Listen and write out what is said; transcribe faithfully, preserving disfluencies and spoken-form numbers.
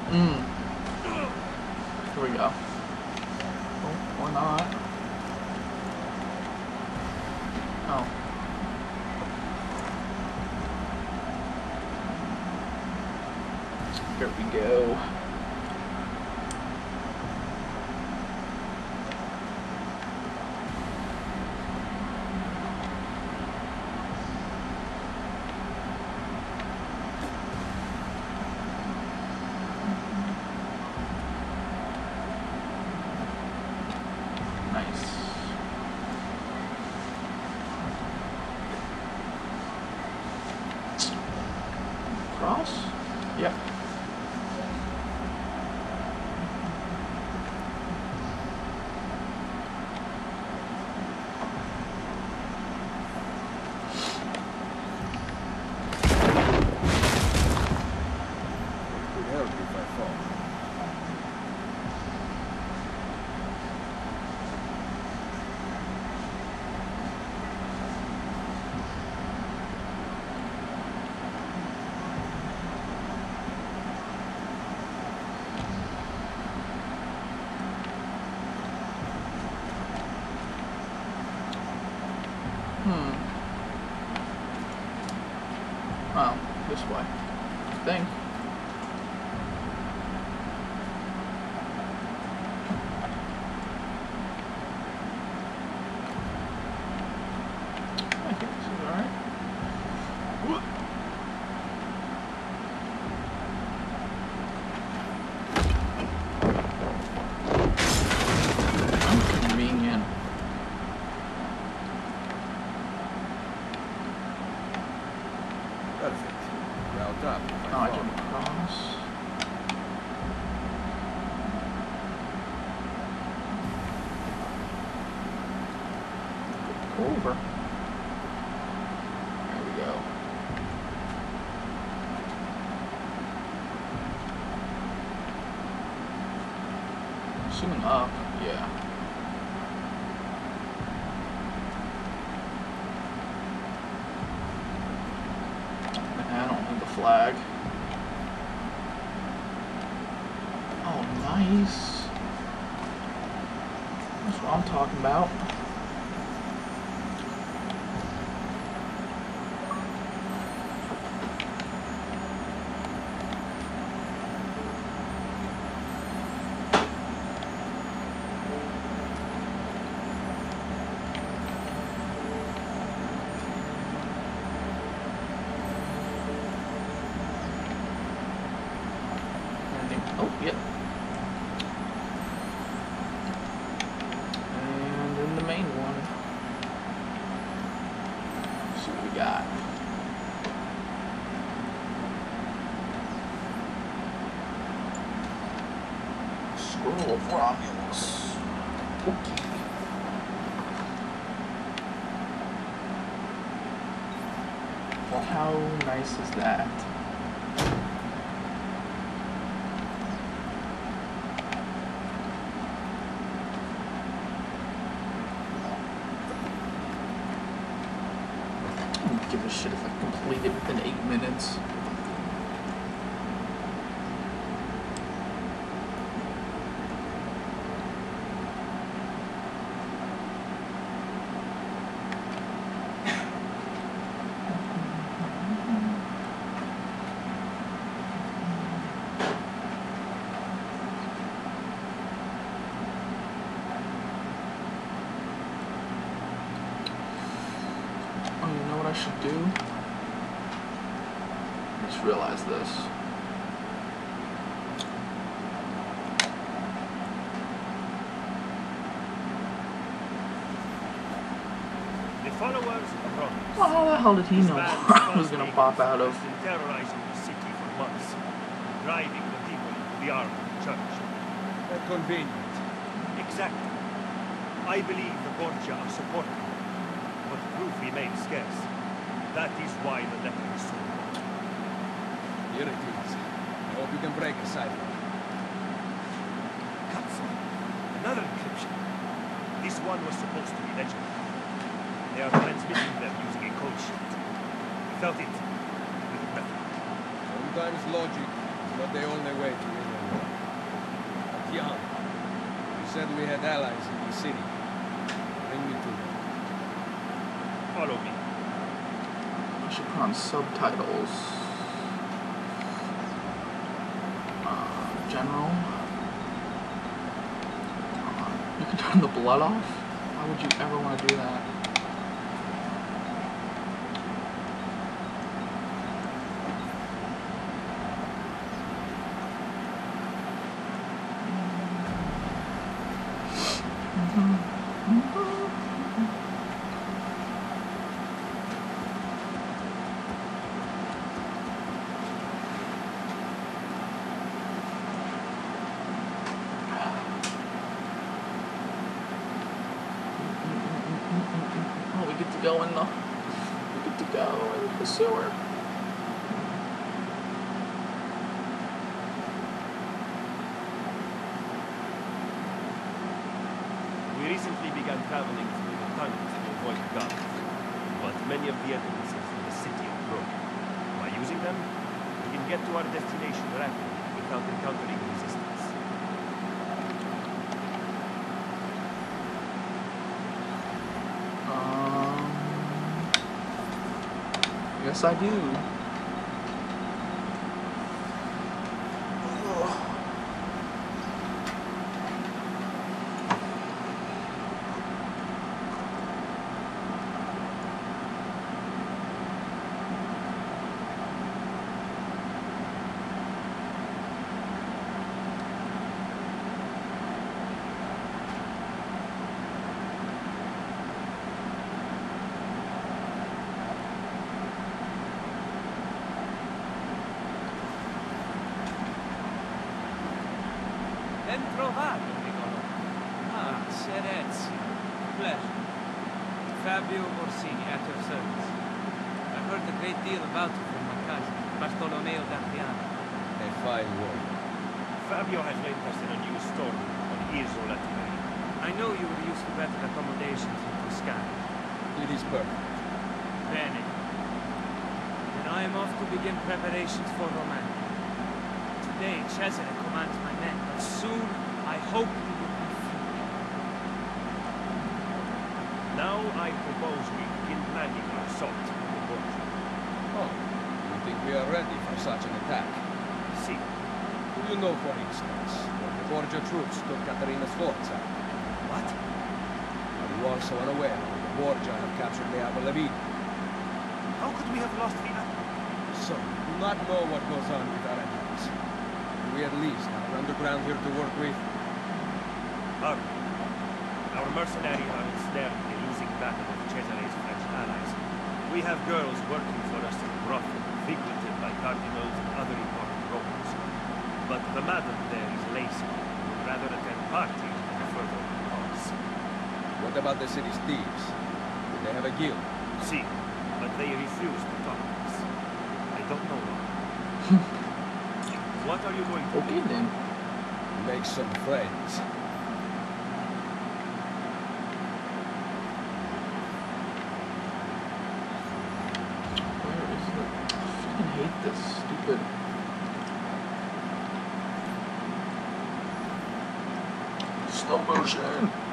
Mm. Here we go. Oh, or not. Oh. Here we go. Nice. Cross? Yep. Could help if I fall. Hmm. Oh, this way. I think. I think this is alright. Inconvenient. Perfect. Route up. if Oh, I fall. can cross. Over. There we go. Assuming up, yeah. I don't need the flag. Oh, nice. That's what I'm talking about. Oh, yep. And then the main one. Let's see what we got. Scroll of Romulus. Okay. Well, how nice is that? I don't give a shit if I complete it within eight minutes. Oh, you know what I should do? I just realized this. The followers of Romulus. Well, how the hell did he know I was gonna pop out of? Has been terrorizing the city for months, driving the people to the arm of the church. How convenient. Exactly. I believe the Borgia are supporting him, but proof remains scarce. That is why the letter is so important. Here it is. I hope you can break a cipher. Capsule. Another encryption. This one was supposed to be legible. They are transmitting them using a code sheet. Without it, we could nothing. Sometimes logic is not the only way to win a Young. You said we had allies in the city. Bring me to them. Follow me. I should put on subtitles. Uh, general. Uh, you can turn the blood off? Why would you ever want to do that? Oh, we get to go in the, we get to go in the sewer. We recently began traveling through the tunnels to avoid guards, but many of the entrances in the city are broken. By using them, we can get to our destination rapidly without encountering resistance. Um, yes, I do. Ben trovato, Nicolò. Ah, Serezzi. Pleasure. Fabio Orsini, at your service. I've heard a great deal about you from my cousin, Bartolomeo d'Arpiano. A fine word. Fabio has lent us in a new story on Isola Tiberia. I know you were used to better accommodations in Toscana. It is perfect. Bene. Then I am off to begin preparations for Romagna. Today, Cesare commands my men, but soon I hope we will be free. Now I propose we begin planning our assault on the Borgia. Oh, you think we are ready for such an attack? See, Do you know, for instance, that the Borgia troops took Caterina Sforza? what? Are you also unaware that the Borgia have captured the Abelavini? How could we have lost the apple? So, you do not know what goes on with our enemies. We at least have an underground here to work with. Our, our mercenaries are ensnared in the losing battle of Cesare's French allies. We have girls working for us in brothel, frequented by cardinals and other important Romans. But the madam there is lazy, would rather attend parties than further the cause. What about the city's thieves? Do they have a guild? See, but they refuse to talk to us. I don't know why. What are you going to Okay do? then. Make some friends. Where is the? I fucking hate this stupid. Slow motion.